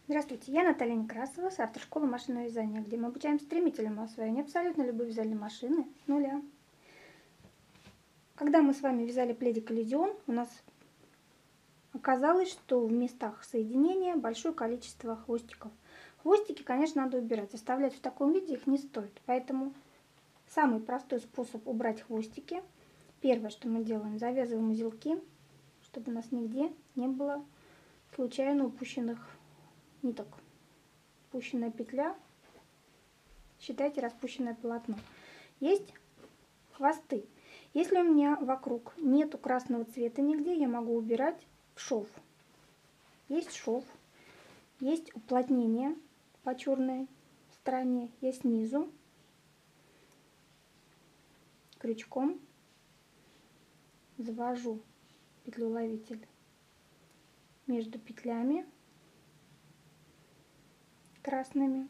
Здравствуйте, я Наталья Некрасова с автошколы машинного вязания, где мы обучаем стремительному освоению абсолютно любой вязальной машины с нуля. Когда мы с вами вязали пледик иллюзион, у нас оказалось, что в местах соединения большое количество хвостиков. Хвостики, конечно, надо убирать, оставлять в таком виде их не стоит. Поэтому самый простой способ убрать хвостики. Первое, что мы делаем, завязываем узелки, чтобы у нас нигде не было случайно упущенных ниток. Спущенная петля, считайте распущенное полотно. Есть хвосты. Если у меня вокруг нету красного цвета нигде, я могу убирать в шов. Есть шов, есть уплотнение по черной стороне, я снизу крючком завожу петлю-ловитель между петлями красными,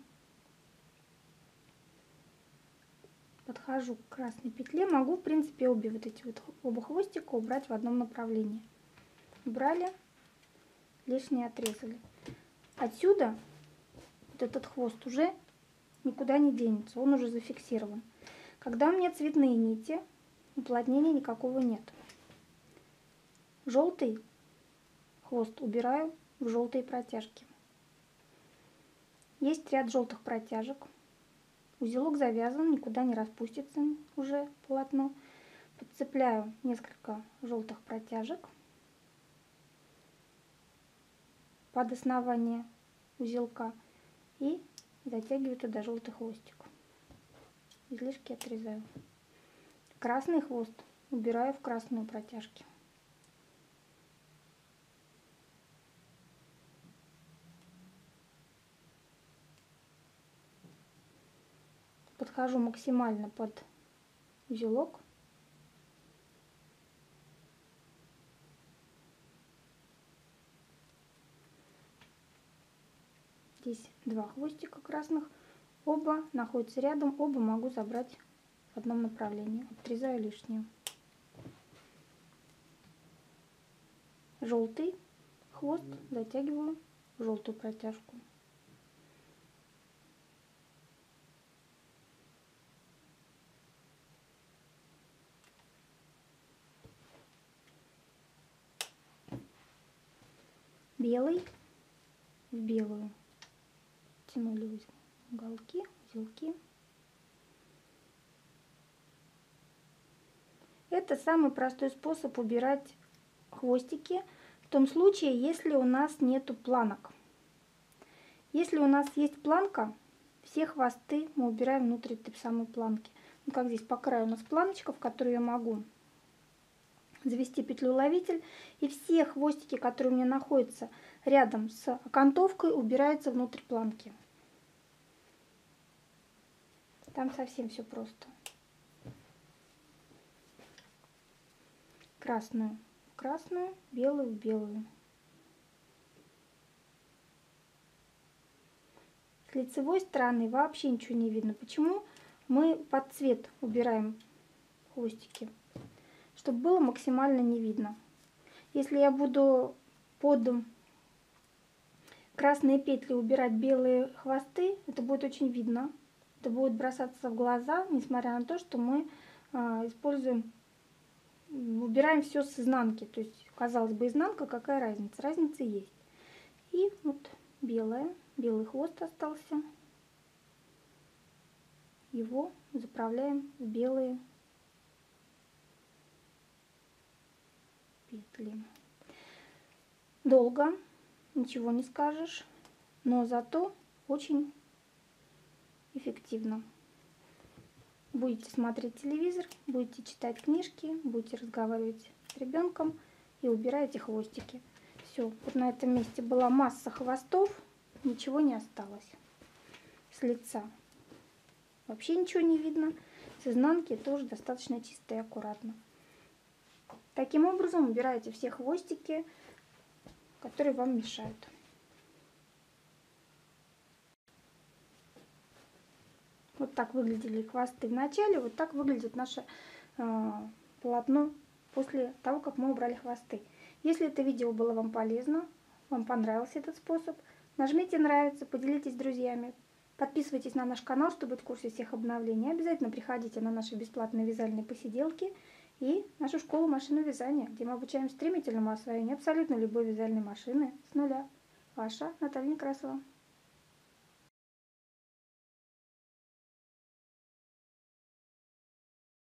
подхожу к красной петле, могу в принципе оба хвостика убрать в одном направлении. Убрали, лишнее отрезали. Отсюда вот этот хвост уже никуда не денется, он уже зафиксирован. Когда у меня цветные нити, уплотнения никакого нет. Желтый хвост убираю в желтые протяжки. Есть ряд желтых протяжек. Узелок завязан, никуда не распустится уже полотно. Подцепляю несколько желтых протяжек под основание узелка и затягиваю туда желтый хвостик. Излишки отрезаю. Красный хвост убираю в красную протяжки. Подхожу максимально под узелок. Здесь два хвостика красных. Оба находятся рядом, оба могу забрать в одном направлении. Отрезаю лишнее. Желтый хвост затягиваю в желтую протяжку. Белый в белую. Тянули уголки, узелки. Это самый простой способ убирать хвостики в том случае, если у нас нету планок. Если у нас есть планка, все хвосты мы убираем внутрь этой самой планки. Ну, как здесь по краю у нас планочка, в которую я могу завести петлю-ловитель, и все хвостики, которые у меня находятся рядом с окантовкой, убираются внутрь планки. Там совсем все просто. Красную в красную, белую в белую. С лицевой стороны вообще ничего не видно. Почему? Мы под цвет убираем хвостики, чтобы было максимально не видно. Если я буду под красные петли убирать белые хвосты, это будет очень видно. Это будет бросаться в глаза, несмотря на то, что мы убираем все с изнанки. То есть, казалось бы, изнанка, какая разница? Разница есть. И вот белый хвост остался. Его заправляем в белые петли. Долго, ничего не скажешь, но зато очень эффективно. Будете смотреть телевизор, будете читать книжки, будете разговаривать с ребенком и убираете хвостики. Все, вот на этом месте была масса хвостов, ничего не осталось. С лица вообще ничего не видно, с изнанки тоже достаточно чисто и аккуратно. Таким образом убираете все хвостики, которые вам мешают. Вот так выглядели хвосты в начале, вот так выглядит наше полотно после того, как мы убрали хвосты. Если это видео было вам полезно, вам понравился этот способ, Нажмите нравится, поделитесь с друзьями. Подписывайтесь на наш канал, чтобы быть в курсе всех обновлений. Обязательно приходите на наши бесплатные вязальные посиделки и нашу школу машинного вязания, где мы обучаем стремительному освоению абсолютно любой вязальной машины с нуля. Ваша Наталья Некрасова.